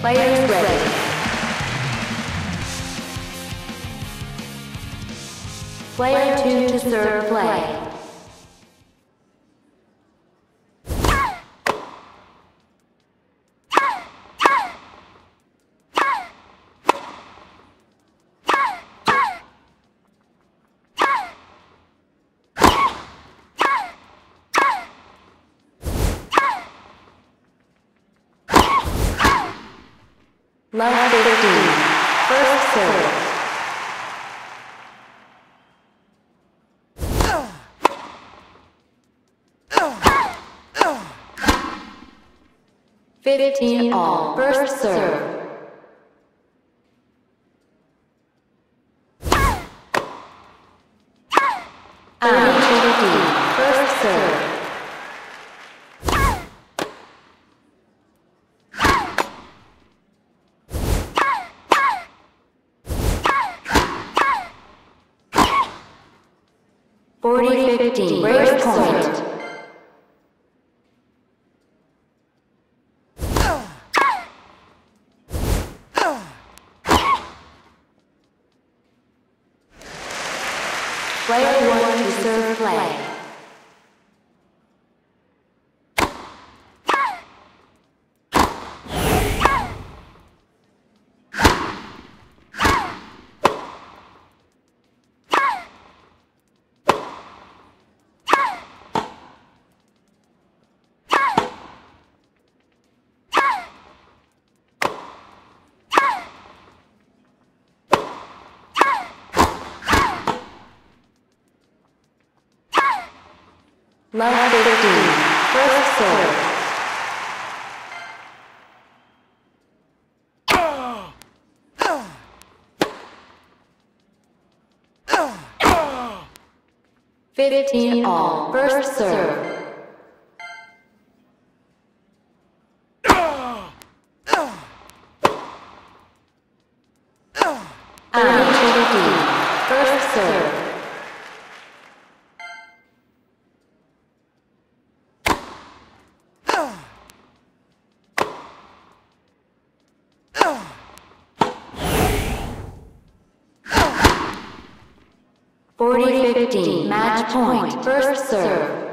Players ready. Player 2 to serve play. Love 15. First serve. Fifteen all. First serve. First serve. 40-15. Break point. Player 1 to serve play. Love 15. First serve. Fifteen all. First serve. First serve. 40-15. Match point. First serve.